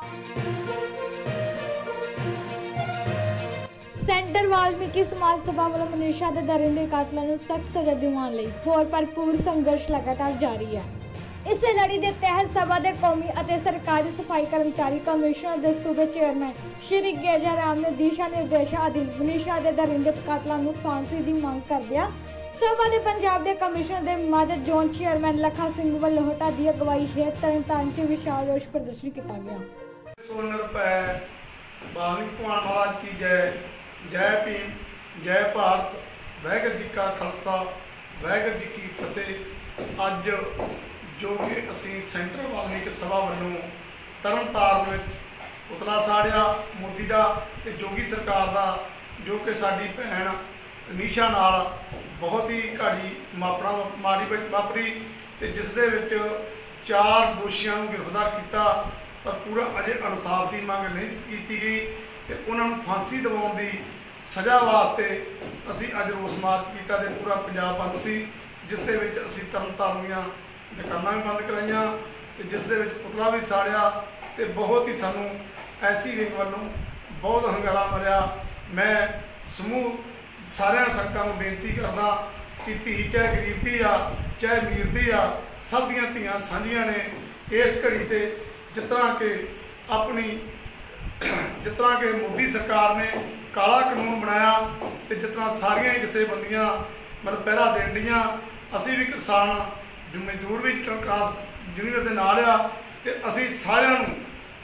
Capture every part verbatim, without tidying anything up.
Centre Valmiki समाज सभा वालों मनीषा दे दरिंदे कातलों को सख्त सजा दिवाने लई होर भरपूर संघर्ष लगातार जारी है। इस लड़ी के तहत सभा के कौमी और सरकारी सफाई कर्मचारी कमिश्नर के सूबे चेयरमैन श्री गेजा राम ने दिशा निर्देशों अधीन मनीषा के दरिंदे कातलों को फांसी की मांग करदिया सभा के पंजाब के कमिश्नर के माजद जोन चेयरमैन लखा सिंह वल्लोहटा की अगवाई हेठ तरनताਰਨ च विशाल रोष प्रदर्शन किया गया। महाराज की जय, जय भीम, जय भारत, वाहिगुरू जी का खालसा, वाहिगुरू जी की फतेह। अज जो कि असी सेंटर वाल्मीकि सभा वालों तरनताਰਨ में पुतला साड़िया मोदी का ते जोगी सरकार का, जो कि साडी भैन नीशा नाल बहुत ही घाड़ी मापना माड़ी वापरी ते जिस दे विच चार दोषियों को गिरफ्तार किया, पर पूरा अजे इंसाफ की मांग नहीं की गई ते उन्होंने फांसी दिवाउण दी सज़ा वास्ते असी अज रोस मार्च किया ते पूरा पंजाब बंद सी, जिस दे विच असी तरनताਰਨ दीआं दुकानां भी बंद कराइयां ते जिस दे विच पुतला भी साड़िया ते बहुत ही सानू ऐसी विंग वालों बहुत हंगारा मरिया। मैं समूह सारिया संगतां नूं बेनती करदा कि धी चाहे गरीब धी आ चाहे अमीर धी आ, सब दियां धीआं सांझियां ने इस घड़ी ते जिस तरह के अपनी जिस तरह के मोदी सरकार ने काला कानून बनाया तो जिस तरह सारिया जथेबंदियां मतलब पहरा देन दियां, असी भी किसान मजदूर भी क्रॉस यूनियन के नाल आ ते असी सारियां नूं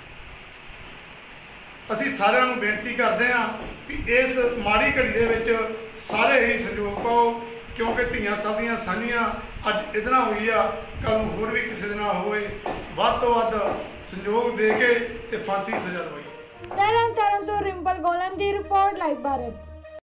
असी सारियां नूं बेनती करते हैं कि इस माड़ी घड़ी दे विच सारे ही सहयोग पाओ, क्योंकि धीआं सब दियां सांझियां अज इहदे नाल होई आ, कल नूं होर भी किसी दे नाल होए, वध तो वध सहयोग दे के ते फांसी सज़ा दवाई। तरनताਰਨ तो रिंपल गोलन की रिपोर्ट लाइव भारत।